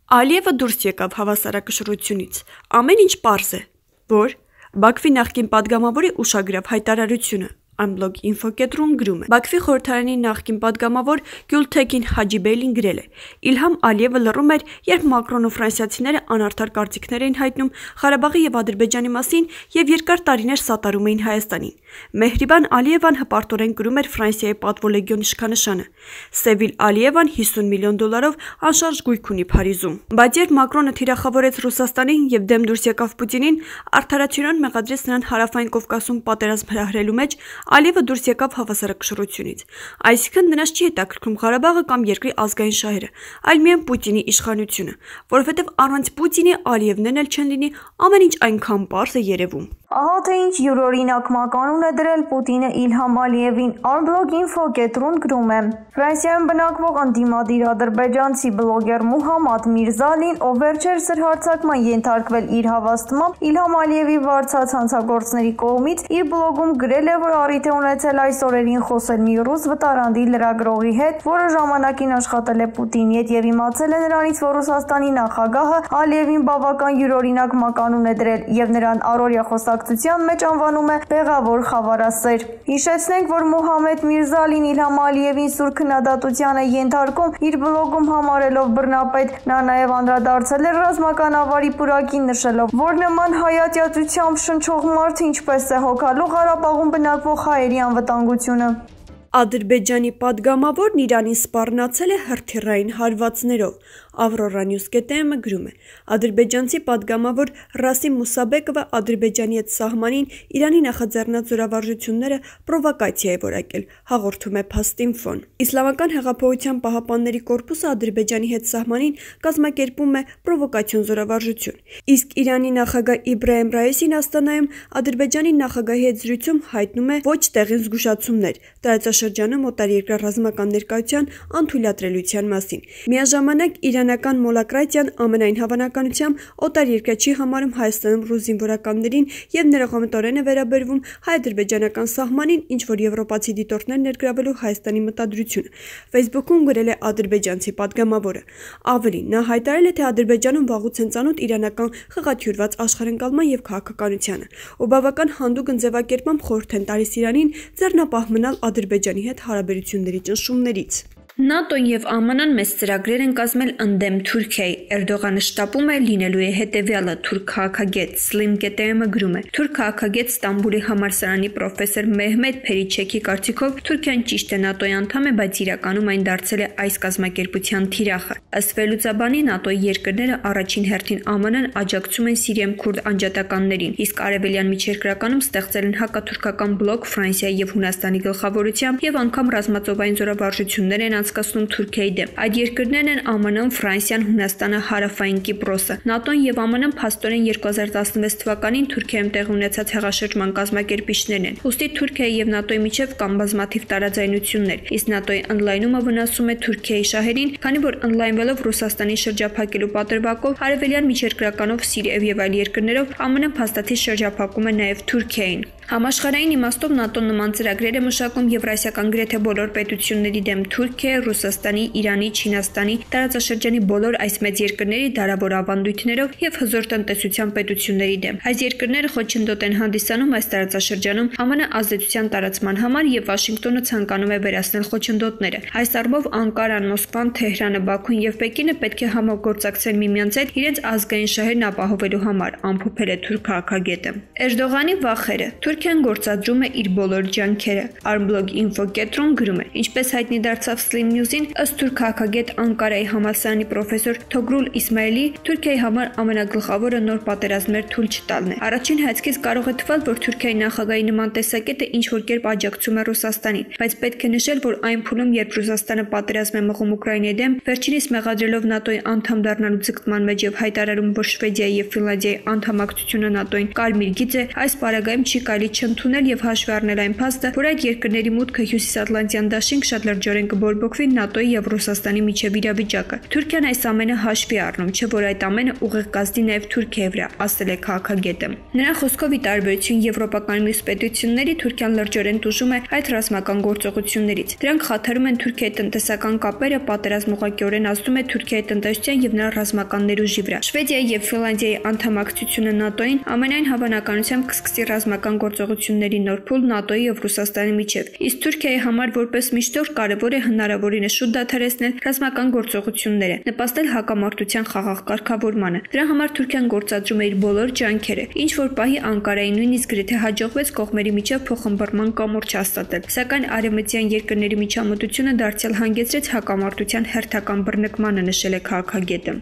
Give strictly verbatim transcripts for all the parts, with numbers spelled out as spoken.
Ալիևը դուրս եկավ հավասարակշռությունից, ամեն ինչ պարզ է, որ Բաքվի նախկին падգամավորի ուշագրավ հայտարարությունը Unblock Info կետրոն գրում է. Բաքվի խորհրդարանի նախկին падգամավոր Գյուլթեքին Հաջիբեյլին գրել է. Իլհամ Ալիևը լռում էր, երբ Մակրոնն ու ֆրանսիացիները անարդար կարծիքներ էին հայտնում Ղարաբաղի եւ Ադրբեջանի մասին եւ երկար տարիներ սատարում էին Հայաստանին։ Մեհրիբան Ալիևան հպարտորեն կրում էր Ֆրանսիայի պատվո լեգիոն իշխանանշանը։ Սևիլ Ալիևան հիսուն միլիոն դոլարով անշարժ գույք ունի Փարիզում։ Բայց երբ Մակրոնը թիրախավորեց Ռուսաստանին եւ դեմ դուրս եկավ Պուտինին, արդարացիորեն մեղադրեց նրան Հարավային Կովկասում պատերազմ հրահրելու մեջ, Ալիևը դուրս եկավ հավասարակշռությունից։ Այսինքն նրանց չի հետաքրքրում Ղարաբաղը կամ երկրի ազգային շահերը, այլ միայն Պուտինի իշխանությունը, որովհետև առանց Պուտինի Ալիևներն էլ չեն լինի, ամեն ինչ այնքան պարզ է երևում։ Ահա թե ինչ յուրօրինակ մականուն է դրել Պուտինը Իլհամ Ալիևին, Unblock Info կետրոն գրում է. Ֆրանսիայում բնակվող ընդդիմադիր ադրբեջանցի բլոգեր Մուհամմադ Միրզալին, ով վերջերս էր հարձակման ենթարկվել իր հավաստմամբ Իլհամ Ալիևի վարձած հանցագործների կողմից, իր բլոգում գրել է, որ առիթ է ունեցել այս օրերին խոսել մի ռուս վտարանդի լրագրողի հետ, որը ժամանակին աշխատել է Պուտինի հետ եւ իմացել է նրանից, որ Ռուսաստանի նախագահը Ալիևին բավական յուրօրինակ մականուն է դրել եւ նրան առօրյա խոսակցության մեջ անվանում է «Բեղավոր խավարասեր»։ Հիշեցնենք, որ Մուհամմադ Միրզալին Իլհամ Ալիևին սուր քննադատության է ենթարկում իր բլոգում համարելով բռնապետ, նա նաև անդրադարձել է ռազմական ավարի պուրակին, նշելով, որ նման հայատյացությամբ շնչող մարդը ինչպես է հոգալու Ղարաբաղում բնակվող հայերի անվտանգությունը։ Ադրբեջանի падգամավորն Իրանին սպառնացել է հրթիռային հարվածներով։ Ավրորա Նյուզ կետեմը գրում է. Ադրբեջանցի падգամավոր Ռասիմ Մուսաբեկովը Ադրբեջանի հետ սահմանին Իրանի նախաձեռնած զորավարժությունները պրովոկացիա է որակել, հաղորդում է Փաստինֆոն։ Իսլամական հեղափոխության պահապանների կորպուսը Ադրբեջանի հետ սահմանին կազմակերպում է պրովոկացիոն զորավարժություն, իսկ Իրանի նախագահ Իբրահիմ Ռայիսին Աստանայում Ադրբեջանի նախագահի հետ զրույցում հայտնում է ոչ տեղին զգուշացումներ տարածաշրջանում օտարերկրյա ռազմական ներկայության անթույլատրելիության մասին։ Միաժամանակ իրանական մոլակրատիան ամենայն հավանականությամբ օտարերկրյա չի համարում Հայաստանում ռուս զինվորականներին եւ ներողամտորեն է վերաբերվում հայ-ադրբեջանական սահմանին, ինչ որ եվրոպացի դիտորդներ ներգրավելու Հայաստանի մտադրությունը։ Facebook-ում գրել է ադրբեջանցի падգամավորը։ Ավելին, նա հայտարարել է, թե Ադրբեջանում վաղուց են ծանոթ իրանական խղաթյուրված աշխարհընկալման եւ քաղաքականությանը, ու բավական հանդուգն ձևակերպմամբ խորհուրդ են տալիս Իրանին ձեռնապահ մնալ Ադրբեջանի հետ հարաբերությունների ճնշումներից։ ՆԱՏՕ-ն եւ ԱՄՆ-ն մեծ ծրագրեր են կազմել ընդդեմ Թուրքիայի։ Էրդողանը շտապում է լինելու է հետեւյալը, թուրք քաղաքագետ Սլիմ կետեմը գրում է. Թուրք քաղաքագետ Ստամբուլի համալսարանի պրոֆեսոր Մեհմեդ Փերիչեքի կարծիքով Թուրքիան ճիշտ է ՆԱՏՕ-ի անդամ է, բայց իրականում այն դարձել է այս կազմակերպության թիրախը։ Ըստ վերլուծաբանի ՆԱՏՕ-ի երկրները առաջին հերթին ԱՄՆ-ն աջակցում են Սիրիայում քուրդ անջատականներին, իսկ արևելյան միջերկրականում ստեղծել են հակաթուրքական բլոկ Ֆրանսիայի եւ Հունաստանի գլխավորությամբ եւ անգամ ռազմածովային զորավարժություններ են անցկացնում Թուրքիայի դեմ։ Այդ երկրներն են ԱՄՆ-ն, Ֆրանսիան, Հունաստանը, Հարավային Կիպրոսը։ ՆԱՏՕ-ն եւ ԱՄՆ-ն փաստորեն երկու հազար տասնվեց թվականին Թուրքիայում տեղի ունեցած հեղաշրջման կազմակերպիչներն են։ Ուստի Թուրքիայի եւ ՆԱՏՕ-ի միջև կան բազմաթիվ տարաձայնություններ, իսկ ՆԱՏՕ-ի ընդլայնումը վնասում է Թուրքիայի շահերին, քանի որ ընդլայնվելով Ռուսաստանի շրջափակելու պատրվակով արևելյան միջերկրականով Սիրիայով եւ այլ երկրներով ԱՄՆ-ն փաստաթի շրջափակում է նաեւ Թուրքիային։ Համաշխարհային իմաստով ՆԱՏՕ-ն նման ծրագրեր է մշակում եվրասիական գրեթե բոլոր պետությունների դեմ Թուրքիա, Ռուսաստանի, Իրանի, Չինաստանի, տարածաշրջանի բոլոր այս մեծ երկրների դարավոր ավանդույթներով եւ հզոր տնտեսության պետությունների դեմ։ Այս երկրները խոչընդոտ են հանդիսանում այս տարածաշրջանում ԱՄՆ ազդեցության տարածման համար եւ Վաշինգտոնը ցանկանում է վերացնել խոչընդոտները։ Այս առումով Անկարան, Մոսկվան, Թեհրանը, Բաքուն եւ Պեկինը պետք է համագործակցեն միմյանց հետ իրենց ազգային շահերն ապահովելու համար, ամփոփել է թուրք քաղաքագետը։ Էրդողանի վախերը Թուրքիան գործադրում է իր բոլոր ջանքերը։ Unblock Info կետրոն գրում է. Ինչպես հայտնի դարձավ Slim News-ին, ըստ թուրք քաղաքագետ Անկարայի համալսարանի պրոֆեսոր Թոգրուլ Իսմայելի, Թուրքիայի համար ամենագլխավորը նոր պատերազմներ թույլ չտալն է։ Առաջին հայացքից կարող է թվալ, որ Թուրքիայի նախագահի նման տեսակետը ինչ որ կերպ աջակցում է Ռուսաստանին, բայց պետք է նշել, որ այն փուլում, երբ Ռուսաստանը պատերազմ է մղում Ուկրաինայի դեմ, վերջինիս մեղադրելով ՆԱՏՕ-ի անդամ դառնալու ձգտման մեջ եւ հայտարարում, որ Շվեդիայի եւ Ֆինլանդիայի անդամակցությունը ՆԱՏՕ-ին կարմիր գիծ է, այս պարագայում չի կարելի գալի չընդունել եւ հաշվի առնել այն փաստը, որ այդ երկրների մուտքը Հյուսիսատլանտյան դաշինք շատ լրջորեն կբորբոքվի ՆԱՏՕ-ի եւ Ռուսաստանի միջև իրավիճակը։ Թուրքիան այս ամենը հաշվի առնում, չէ՞ որ այդ ամենը ուղիղ կազդի նաեւ Թուրքիայի վրա, ասել է քաղաքագետը։ Նրա խոսքով ի տարբերություն եվրոպական մյուս պետությունների, Թուրքիան լրջորեն տուժում է այդ ռազմական գործողություններից։ Դրանք խաթարում են Թուրքիայի տնտեսական կապերը, պատերազմը ուղղակիորեն ազդում է Թուրքիայի տնտեսության եւ նրա ռազմական ներուժի վրա։ Շվեդիայի եւ Ֆինլանդիայի անդամակցությունը ՆԱՏՕ-ին ամենայն հավանականությամբ կսկսի ռազմական գործողությունների նոր փուլ ՆԱՏՕ-ի եւ Ռուսաստանի միջև։ Իսկ Թուրքիայի համար որպես միջնորդ կարևոր է հնարավորինս շուտ դադարեցնել ռազմական գործողությունները, նպաստել հակամարտության խաղաղ կարգավորմանը։ Դրա համար Թուրքիան գործադրում է իր բոլոր ջանքերը, ինչ որ պահի Անկարային նույնիսկ գրեթե հաջողվեց կողմերի միջև փոխհմբռնման կամուրջ հաստատել։ Սակայն արևմտյան երկրների միջամտությունը դարձյալ հանգեցրեց հակամարտության հերթական բռնկմանը, նշել է քաղաքագետը։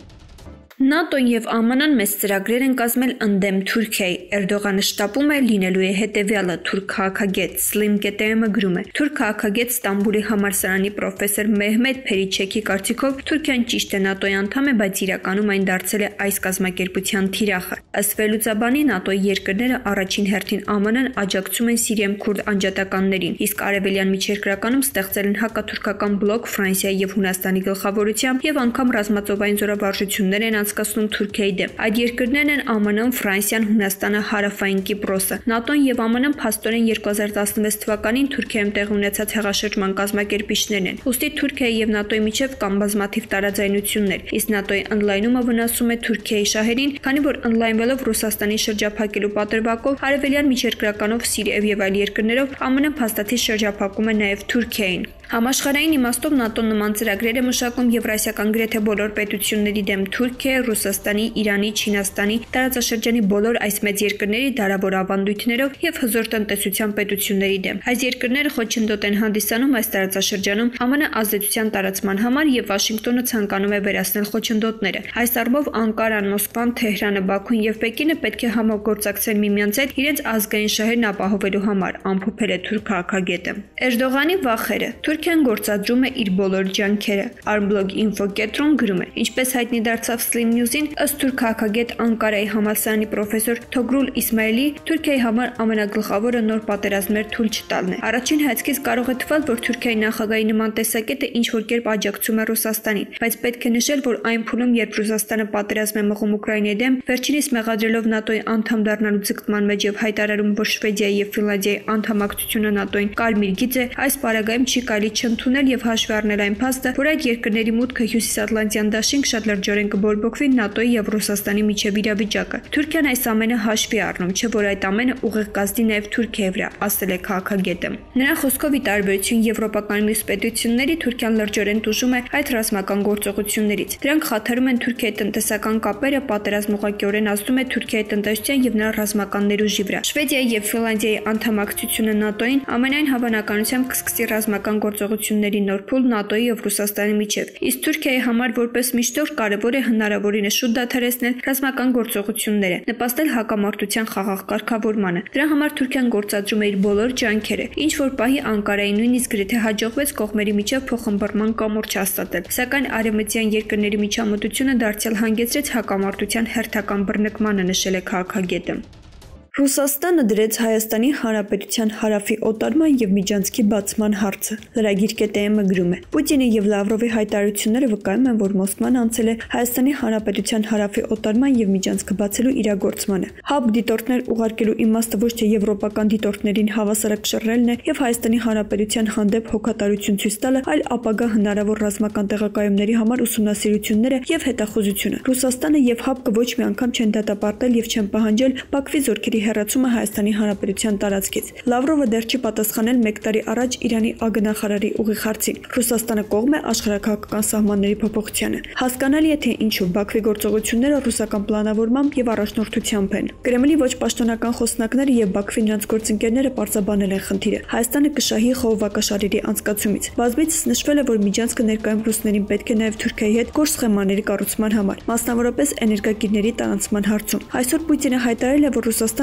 ՆԱՏՕ-ն եւ ԱՄՆ-ն մեծ ծրագրեր են կազմել ընդդեմ Թուրքիայի։ Էրդողանը շտապում է լինելու է հետեւյալը, թուրք քաղաքագետ Սլիմ Կետեմը գրում է։ Թուրք քաղաքագետ Ստամբուլի համալսարանի պրոֆեսոր Մեհմեդ Փերիչեքի կարծիքով Թուրքիան ճիշտ է ՆԱՏՕ-ի անդամ է, բայց իրականում այն դարձել է այս կազմակերպության թիրախը։ Ըստ վերլուծաբանի ՆԱՏՕ-ի երկրները առաջին հերթին ԱՄՆ-ն աջակցում են Սիրիայում քուրդ անջատականներին, իսկ արևելյան միջերկրականում ստեղծել են հակաթուրքական բլոկ Ֆրանսիայի եւ Հունաստանի գլխավորությամբ եւ անգամ ռազմածովային զորավարժություններ են անցկացնում Թուրքիայի դեմ։ Այդ երկրներն են ԱՄՆ-ն, Ֆրանսիան, Հունաստանը, Հարավային Կիպրոսը։ ՆԱՏՕ-ն եւ ԱՄՆ-ն փաստորեն երկու հազար տասնվեց թվականին Թուրքիայում տեղի ունեցած հեղաշրջման կազմակերպիչներն են։ Ուստի Թուրքիայի եւ ՆԱՏՕ-ի միջև կան բազմաթիվ տարաձայնություններ, իսկ ՆԱՏՕ-ի ընդլայնումը վնասում է Թուրքիայի շահերին, քանի որ ընդլայնվելով Ռուսաստանի շրջափակելու պատրվակով արևելյան միջերկրականով Սիրիայով եւ այլ երկրներով ԱՄՆ-ն փաստաթի շրջափակում է նաեւ Թուրքիային։ Համաշխարհային իմաստով ՆԱՏՕ-ն նման ծրագրեր է մշակում եվրասիական գրեթե բոլոր պետությունների դեմ Թուրքիայի, Ռուսաստանի, Իրանի, Չինաստանի, տարածաշրջանի բոլոր այս մեծ երկրների դարավոր ավանդույթներով եւ հզոր տնտեսության պետությունների դեմ։ Այս երկրները խոչընդոտ են հանդիսանում այս տարածաշրջանում ԱՄՆ ազդեցության տարածման համար եւ Վաշինգտոնը ցանկանում է վերացնել խոչընդոտները։ Այս առումով Անկարան, Մոսկվան, Թեհրանը, Բաքուն եւ Պեկինը պետք է համագործակցեն միմյանց հետ իրենց ազգային շահերն ապահովելու համար, ամփոփել է թուրք քաղաքագետը։ Էրդողանի վախերը։ Թուրքիան գործադրում է իր բոլոր ջանքերը։ Armblog Info կենտրոն գրում է։ Ինչպես հայտնի դարձավ Slim News-ին, ըստ թուրք քաղաքագետ Անկարայի համալսարանի պրոֆեսոր Թոգրուլ Իսմայելի, Թուրքիայի համար ամենագլխավորը նոր պատերազմներ թույլ չտալն է։ Առաջին հայացքից կարող է թվալ, որ Թուրքիայի նախագահի նման տեսակետը ինչ որ կերպ աջակցում է Ռուսաստանին, բայց պետք է նշել, որ այն փուլում, երբ Ռուսաստանը պատերազմ է մղում Ուկրաինայի դեմ, վերջինիս մեղադրելով ՆԱՏՕ-ի անդամ դառնալու ձգտման մեջ եւ հայտարարում, որ Շվեդիայի եւ Ֆինլանդիայի անդամակցությունը ՆԱՏՕ-ին կարմիր գիծ է, այս պարագայում չի կարելի չընդունել եւ հաշվի առնել այն փաստը, որ այդ երկրների մուտքը Հյուսիսատլանտյան դաշինք շատ լրջորեն կբորբոքվի ՆԱՏՕ-ի եւ Ռուսաստանի միջև իրավիճակը։ Թուրքիան այս ամենը հաշվի առնում, չէ՞ որ այդ ամենը ուղիղ կազդի նաեւ Թուրքիայի վրա, ասել է քաղաքագետը։ Նրա խոսքով ի տարբերություն եվրոպական մյուս պետությունների, Թուրքիան լրջորեն տուժում է այդ ռազմական գործողություններից։ Դրանք խաթարում են Թուրքիայի տնտեսական կապերը, պատերազմը ուղղակիորեն ազդում է Թուրքիայի տնտեսության եւ նրա ռազմական ներուժի վրա։ Շվեդիայի եւ Ֆինլանդիայի անդամակցությունը ՆԱՏՕ-ին ամենայն հավանականությամբ կսկսի ռազմական գործողությունների նոր փուլ ՆԱՏՕ-ի եւ Ռուսաստանի միջև։ Իսկ Թուրքիայի համար որպես միջնորդ կարևոր է հնարավորինս շուտ դադարեցնել ռազմական գործողությունները, նպաստել հակամարտության խաղաղ կարգավորմանը։ Դրա համար Թուրքիան գործադրում է իր բոլոր ջանքերը, ինչ որ պահի Անկարային նույնիսկ գրեթե հաջողվեց կողմերի միջև փոխհմբռնման կամուրջ հաստատել։ Սակայն արևմտյան երկրների միջամտությունը դարձյալ հանգեցրեց հակամարտության հերթական բռնկմանը, նշել է քաղաքագետը։ Ռուսաստանը դրեց Հայաստանի Հանրապետության հարավի օտարման եւ միջանցքի բացման հարցը։ Լրագիր կետեմը գրում է. Պուտինի եւ Լավրովի հայտարարությունները վկայում են, որ Մոսկվան անցել է Հայաստանի Հանրապետության հարավի օտարման եւ միջանցքը բացելու իրագործմանը։ Հապ դիտորդներ ուղարկելու իմաստը ոչ թե եվրոպական դիտորդներին հավասարակշռելն է եւ Հայաստանի Հանրապետության հանդեպ հոգատարություն ցույց տալը, այլ ապագա հնարավոր ռազմական տեղակայումների համար ուսումնասիրությունները եւ հետախուզությունը։ Ռուսաստանը եւ Հապկը ոչ մի անգամ չեն դատապարտել եւ չեն պահանջել Բաքվի զորքերի հեռացումը Հայաստանի Հանրապետության տարածքից։ Լավրովը դեռ չի պատասխանել մեկ տարի առաջ Իրանի ագնախարարի ուղիղ հարցին։ Ռուսաստանը կողմ է աշխարհաքաղաքական սահմանների փոփոխությանը։ Հասկանալի է, թե ինչու Բաքվի գործողությունները ռուսական պլանավորմամբ եւ առաջնորդությամբ են։ Կրեմլի ոչ պաշտոնական խոսնակները եւ Բաքվի նրանց գործընկերները պարզաբանել են խնդիրը։ Հայաստանը կշահի խողովակաշարերի անցկացումից։ Բազմիցս նշվել է, որ միջանցքը ներկայում ռուսներին պետք է նաեւ Թուրքիայի հետ գործ սխեմաների կառուցման համար, մասնավորապես էներգակիրների տարանցման հարցում։ Այսօր Պուտինը հայտարարել է, որ Ռուսաստանը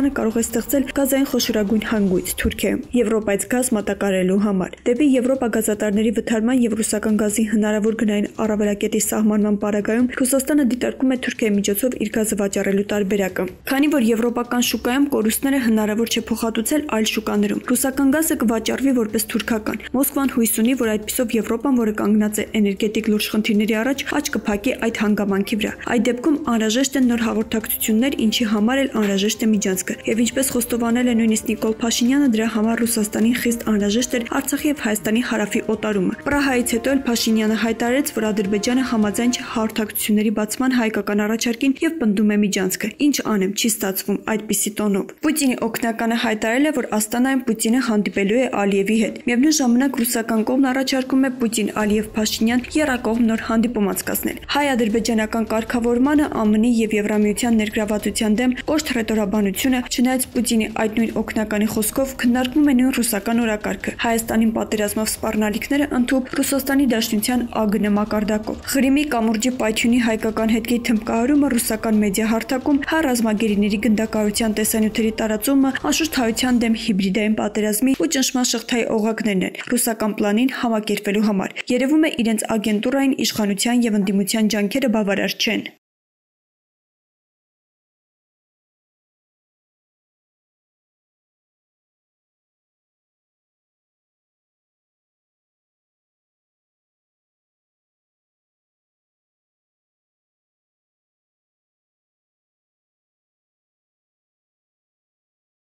Երևանը կարող է ստեղծել գազային խոշորագույն հանգույց Թուրքիայում Եվրոպայից գազ մատակարարելու համար։ Դեպի Եվրոպա գազատարների վթարման եւ ռուսական գազի հնարավոր գնային առավելակետի սահմանման պարագայում Ռուսաստանը դիտարկում է Թուրքիայի միջոցով իր գազը վաճառելու տարբերակը։ Քանի որ եվրոպական շուկայում կորուստները հնարավոր չէ փոխհատուցել այլ շուկաներում, ռուսական գազը կվաճառվի որպես թուրքական։ Մոսկվան հույս ունի, որ այդպիսով Եվրոպան, որը կանգնած է էներգետիկ լուրջ խնդիրների առաջ, աչք կփակի այդ հանգամանքի վրա։ Այդ դեպքում անհրաժեշտ են նոր հաղորդակցություններ, ինչի համար էլ անհրաժեշտ է միջանցքը։ Եվ ինչպես խոստովանել է նույնիսկ Նիկոլ Փաշինյանը, դրա համար Ռուսաստանին խիստ անհրաժեշտ էր Արցախի եւ Հայաստանի հարավի օտարումը։ Պրահայից հետո էլ Փաշինյանը հայտարարեց, որ Ադրբեջանը համաձայն չէ հաղորդակցությունների բացման հայկական առաջարկին եւ պնդում է միջանցքը։ Ինչ անեմ, չի ստացվում այդպիսի տոնով։ Պուտինի օգնականը հայտարարել է, որ Աստանայում Պուտինը հանդիպելու է Ալիևի հետ։ Միևնույն ժամանակ ռուսական կողմն առաջարկում է Պուտին-Ալիև-Փաշինյան եռակողմ նոր հանդիպում անցկացնել։ Հայ-ադրբեջանական կարգավորմանը ԱՄՆ-ի եւ Եվրամիության ներգրավվածության դեմ կոշտ հռետորաբանությունը, չնայած Պուտինի այդ նույն օգնականի խոսքով քննարկվում է նույն ռուսական օրակարգը։ Հայաստանին պատերազմով սպառնալիքները ընդհուպ Ռուսաստանի Դաշնության ԱԳՆ մակարդակով։ Ղրիմի կամուրջի պայթյունի հայկական հետքի թմբկահարումը ռուսական մեդիա հարթակում, հայ ռազմագերիների գնդակահարության տեսանյութերի տարածումը, անշուշտ հայության դեմ հիբրիդային պատերազմի ու ճնշման շղթայի օղակներն են ռուսական պլանին համակերպելու համար։ Երևում է իրենց ագենտուրային իշխանության եւ ընդդիմության ջանքերը բավարար չեն։